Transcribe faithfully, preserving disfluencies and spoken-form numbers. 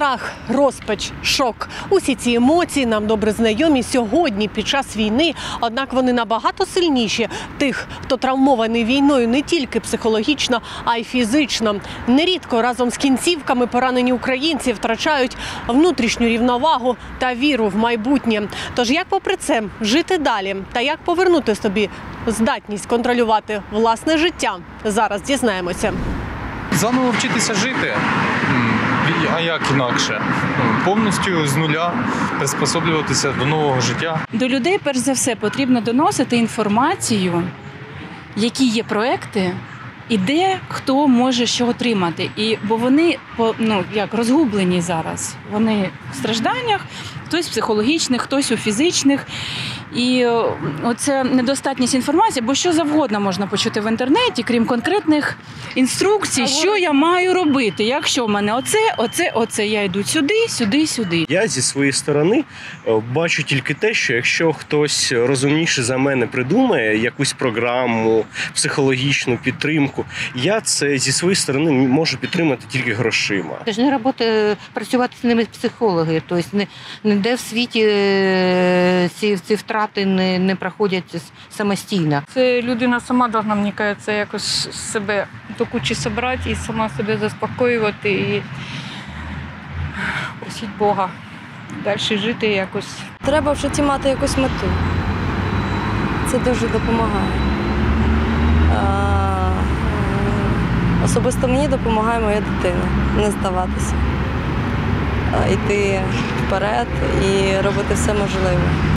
Страх, розпач, шок. Усі ці емоції нам добре знайомі сьогодні під час війни, однак вони набагато сильніші тих, хто травмований війною не тільки психологічно, а й фізично. Нерідко разом з кінцівками поранені українці втрачають внутрішню рівновагу та віру в майбутнє. Тож як попри це жити далі та як повернути собі здатність контролювати власне життя, зараз дізнаємося. Заново вчитися жити, а як інакше? Повністю з нуля приспособлюватися до нового життя. До людей, перш за все, потрібно доносити інформацію, які є проекти, і де хто може що отримати. І, бо вони ну, як, розгублені зараз. Вони в стражданнях, хтось психологічних, хтось у фізичних. І оце недостатність інформації, бо що завгодно можна почути в інтернеті, крім конкретних інструкцій, що я маю робити. Якщо в мене оце, оце, оце, я йду сюди, сюди, сюди. Я зі своєї сторони бачу тільки те, що якщо хтось розумніше за мене придумає якусь програму, психологічну підтримку, я це зі своєї сторони можу підтримати тільки грошима. Це ж не робота працювати з ними психологи, тобто не, не де в світі ці, ці втрати Не, не проходять самостійно. Це людина сама повинна, мені кажеться, якось себе до кучі зібрати і сама себе заспокоювати і просити Бога далі жити якось. Треба в житті мати якусь мету. Це дуже допомагає. А, особисто мені допомагає моя дитина не здаватися, а йти вперед і робити все можливе.